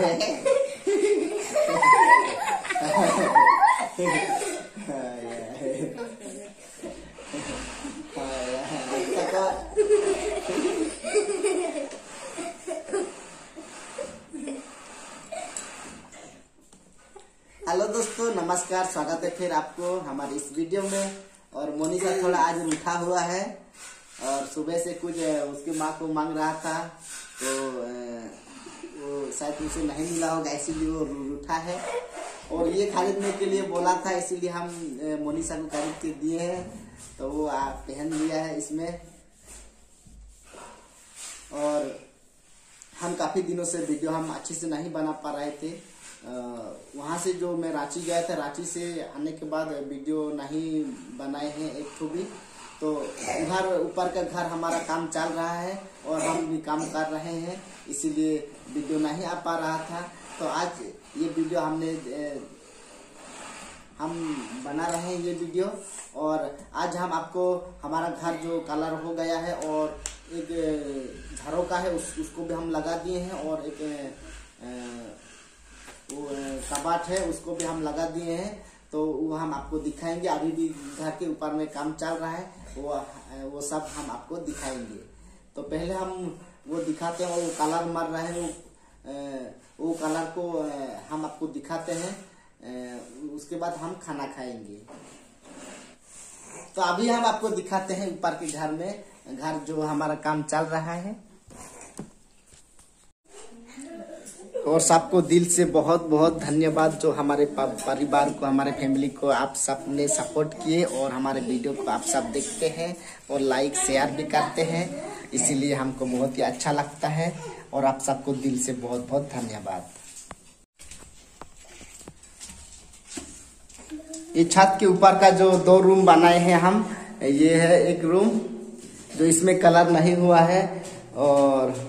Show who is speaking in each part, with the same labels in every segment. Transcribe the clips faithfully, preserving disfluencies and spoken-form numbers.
Speaker 1: Hello दोस्तों, नमस्कार। स्वागत है फिर आपको हमारे इस वीडियो में। और मोनिका थोड़ा आज रूठा हुआ है और सुबह से कुछ उसकी माँ को मांग रहा था, तो वो शायद उसे नहीं मिला होगा, इसीलिए वो रूठा है। और ये खरीदने के लिए बोला था, इसीलिए हम मोनिका को खरीद के दिए हैं, तो वो पहन लिया है इसमें। और हम काफी दिनों से वीडियो हम अच्छे से नहीं बना पा रहे थे। वहाँ से जो मैं रांची गया था, रांची से आने के बाद वीडियो नहीं बनाए हैं एक तो भी। तो उधर ऊपर का घर हमारा काम चल रहा है और हम भी काम कर रहे हैं, इसीलिए वीडियो नहीं आ पा रहा था। तो आज ये वीडियो हमने हम बना रहे हैं ये वीडियो। और आज हम आपको हमारा घर जो कलर हो गया है और एक झाड़ों का है उस, उसको भी हम लगा दिए हैं, और एक ए, वो कबाट है उसको भी हम लगा दिए हैं। तो वो हम आपको दिखाएंगे। अभी भी घर के ऊपर में काम चल रहा है, वो वो सब हम आपको दिखाएंगे। तो पहले हम वो दिखाते हैं, वो कलर मर रहा है, वो वो कलर को हम आपको दिखाते हैं। उसके बाद हम खाना खाएंगे। तो अभी हम आपको दिखाते हैं ऊपर के घर में, घर जो हमारा काम चल रहा है। और सबको दिल से बहुत बहुत धन्यवाद, जो हमारे परिवार को, हमारे फैमिली को आप सब ने सपोर्ट किए और हमारे वीडियो को आप सब देखते हैं और लाइक शेयर भी करते हैं, इसीलिए हमको बहुत ही अच्छा लगता है। और आप सबको दिल से बहुत बहुत धन्यवाद। ये छत के ऊपर का जो दो रूम बनाए हैं हम, ये है एक रूम जो इसमें कलर नहीं हुआ है, और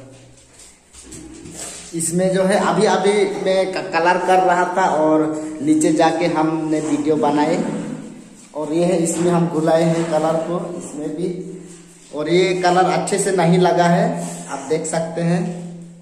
Speaker 1: इसमें जो है अभी अभी मैं कलर कर रहा था और नीचे जाके हमने वीडियो बनाए। और ये है, इसमें हम घुलाए हैं कलर को इसमें भी, और ये कलर अच्छे से नहीं लगा है, आप देख सकते हैं।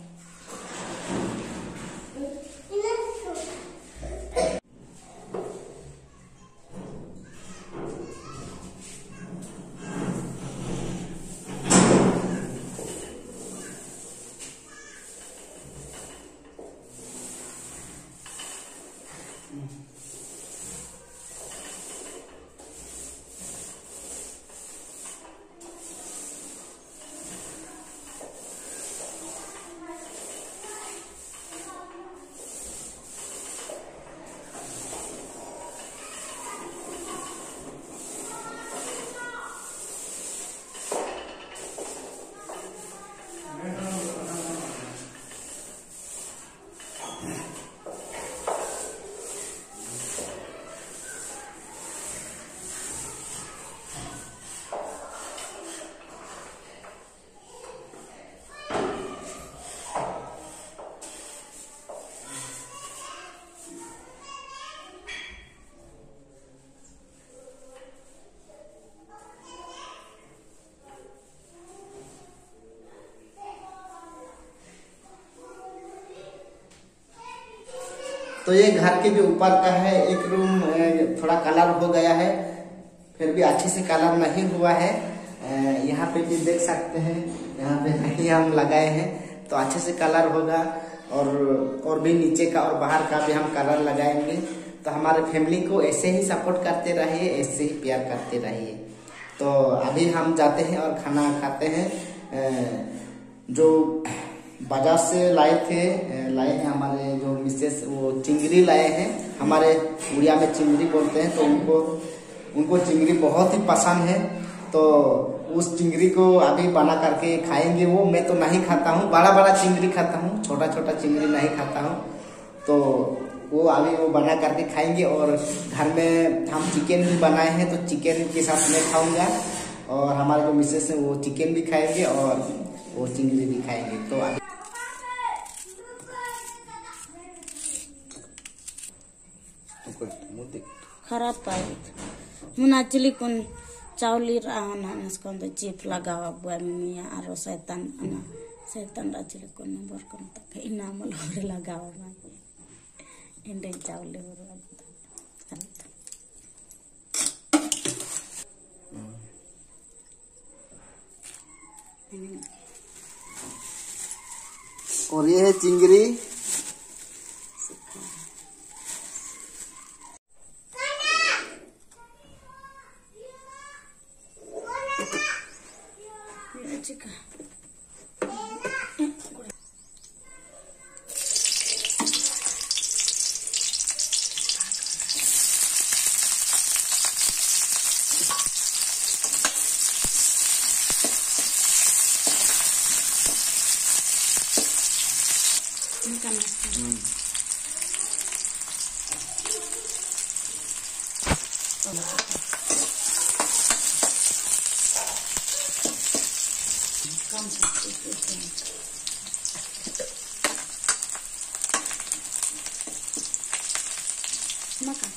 Speaker 1: तो ये घर के भी ऊपर का है, एक रूम थोड़ा कलर हो गया है, फिर भी अच्छे से कलर नहीं हुआ है। यहाँ पे भी देख सकते हैं, यहाँ पे नहीं हम लगाए हैं, तो अच्छे से कलर होगा। और और भी नीचे का और बाहर का भी हम कलर लगाएंगे। तो हमारे फैमिली को ऐसे ही सपोर्ट करते रहिए, ऐसे ही प्यार करते रहिए। तो अभी हम जाते हैं और खाना खाते हैं। जो बाजार से लाए थे लाए हैं हमारे जो मिसेस, वो चिंगरी लाए हैं, हमारे उड़िया में चिंगरी बोलते हैं। तो उनको उनको चिंगरी बहुत ही पसंद है, तो उस चिंगरी को अभी बना करके खाएंगे। वो मैं तो नहीं खाता हूँ, बड़ा बड़ा चिंगरी खाता हूँ, छोटा छोटा चिंगरी नहीं खाता हूँ। तो वो अभी वो बना करके खाएंगे। और घर में हम चिकन भी बनाए हैं, तो चिकन के साथ मैं खाऊंगा, और हमारे जो मिसेस है वो चिकन भी खाएंगे और वो चिंगरी भी खाएंगे। तो अभी
Speaker 2: खराब पाई मुनाचली कुन चावली राहन हनस कौन तो चिप लगावा बुआ मिया आरो शैतान अना setan rajil ko nomor kontak inamal hore lagawa ma ende chawle buru
Speaker 1: और ये है चिंगरी।
Speaker 2: चिका makan.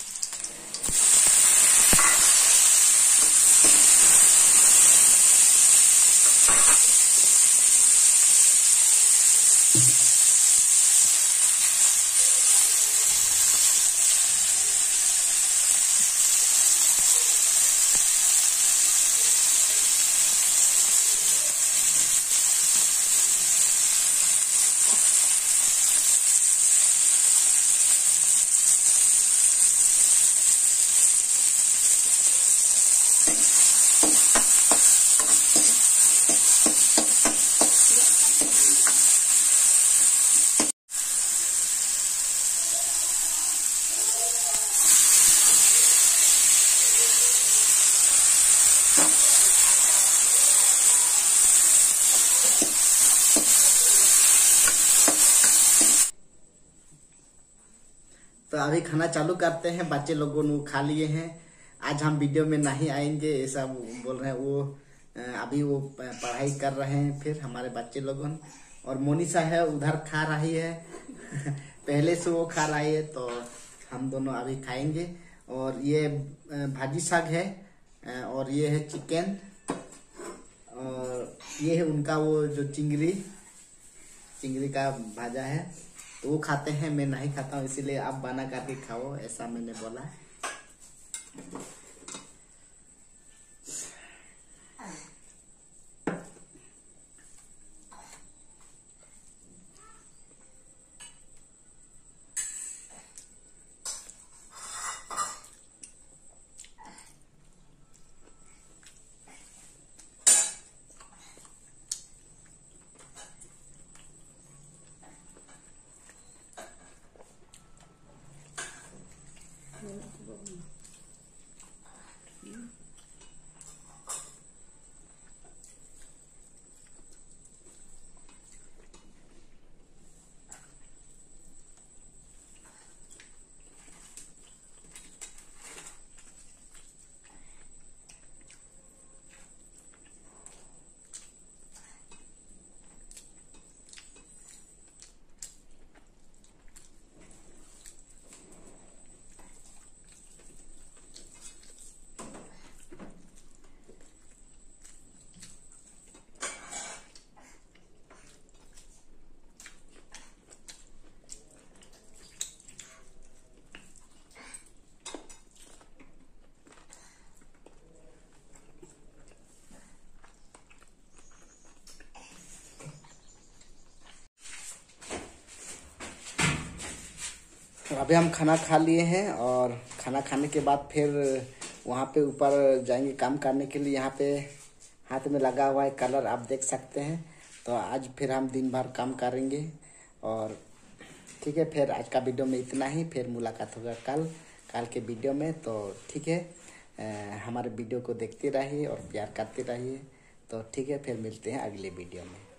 Speaker 1: तो अभी खाना चालू करते हैं। बच्चे लोगों ने खा लिए हैं। आज हम वीडियो में नहीं आएंगे ऐसा बोल रहे हैं। वो अभी वो पढ़ाई कर रहे हैं फिर हमारे बच्चे लोगों। और मोनिसा है उधर खा रही है पहले से वो खा रही है, तो हम दोनों अभी खाएंगे। और ये भाजी साग है और ये है चिकन और ये है उनका वो जो चिंगरी चिंगरी का भाजा है, तो वो खाते हैं। मैं नहीं खाता हूँ, इसीलिए आप बना करके खाओ ऐसा मैंने बोला। तो अभी हम खाना खा लिए हैं और खाना खाने के बाद फिर वहाँ पे ऊपर जाएंगे काम करने के लिए। यहाँ पे हाथ में लगा हुआ है कलर, आप देख सकते हैं। तो आज फिर हम दिन भर काम करेंगे और ठीक है। फिर आज का वीडियो में इतना ही, फिर मुलाकात होगा कल कल के वीडियो में। तो ठीक है, हमारे वीडियो को देखते रहिए और प्यार करते रहिए। तो ठीक है, फिर मिलते हैं अगले वीडियो में।